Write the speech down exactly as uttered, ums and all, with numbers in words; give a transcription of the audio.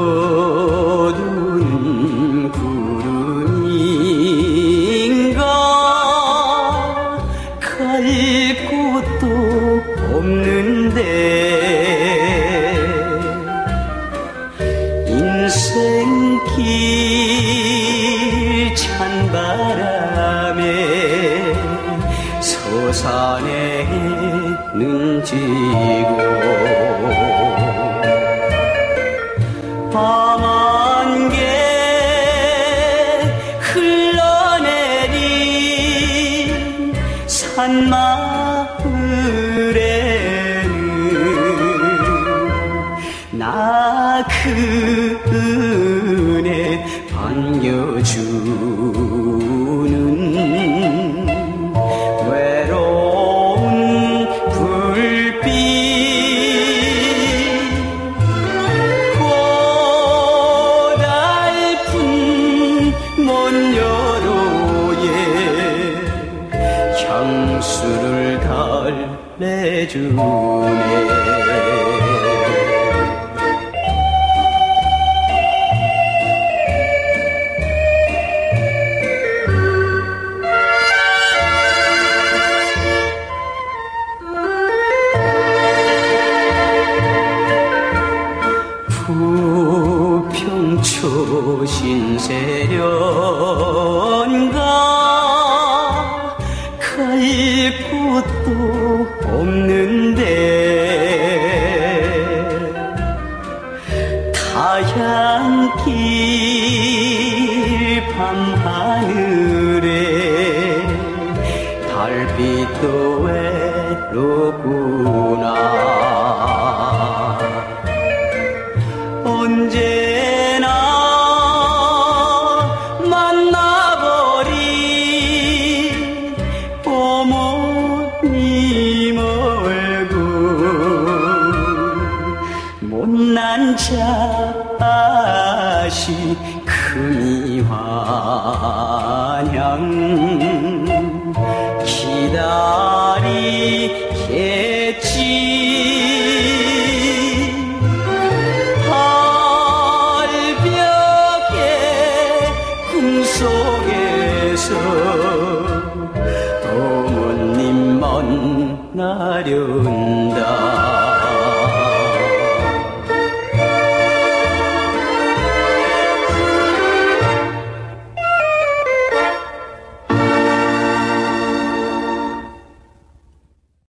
어두운 구름인가 갈 곳도 없는데 인생길 찬바람에 서산에는 지고 밤안개 흘러내린 산마을에는 나 그네 반겨주는 외로운 불빛 고달픈 먼 여로에 향수를 달래주네. 부평초 신세련가 갈 곳도 없는데 타향길 밤하늘에 달빛도 외롭구나. 언제나 만나버린 어머님 얼굴 못난 자식 금이 환영 기다리겠지. 속에서 어머님 만나련다.